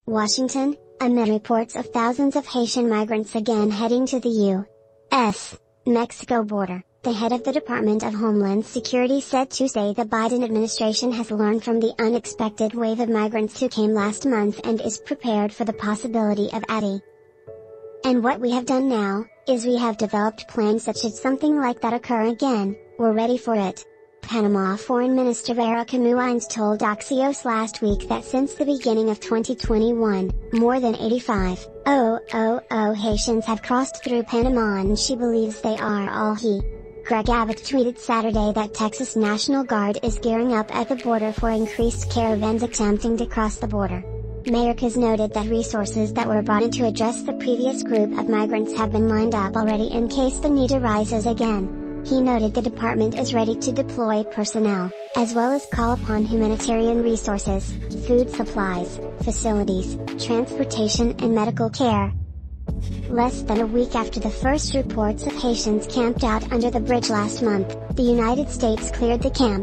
Washington, amid reports of thousands of Haitian migrants again heading to the U.S. Mexico border, the head of the Department of Homeland Security said Tuesday the Biden administration has learned from the unexpected wave of migrants who came last month and is prepared for the possibility of adding. And what we have done now, is we have developed plans that should something like that occur again, we're ready for it. Panama Foreign Minister Erica Mullines told Axios last week that since the beginning of 2021, more than 85,000 Haitians have crossed through Panama and she believes they are all he. Greg Abbott tweeted Saturday that Texas National Guard is gearing up at the border for increased caravans attempting to cross the border. Mayorkas noted that resources that were brought in to address the previous group of migrants have been lined up already in case the need arises again. He noted the department is ready to deploy personnel, as well as call upon humanitarian resources, food supplies, facilities, transportation and medical care. Less than a week after the first reports of Haitians camped out under the bridge last month, the United States cleared the camp.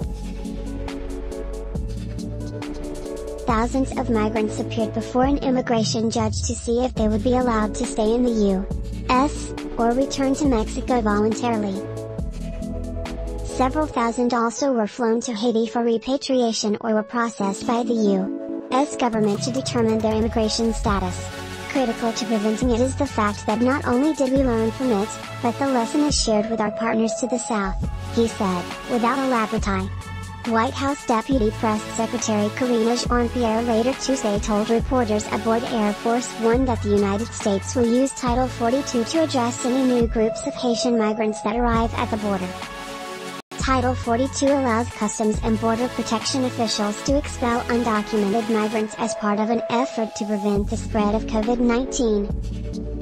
Thousands of migrants appeared before an immigration judge to see if they would be allowed to stay in the U.S., or return to Mexico voluntarily. Several thousand also were flown to Haiti for repatriation or were processed by the U.S. government to determine their immigration status. Critical to preventing it is the fact that not only did we learn from it, but the lesson is shared with our partners to the south, he said, without elaborati. White House Deputy Press Secretary Karine Jean-Pierre later Tuesday told reporters aboard Air Force One that the United States will use Title 42 to address any new groups of Haitian migrants that arrive at the border. Title 42 allows Customs and Border Protection officials to expel undocumented migrants as part of an effort to prevent the spread of COVID-19.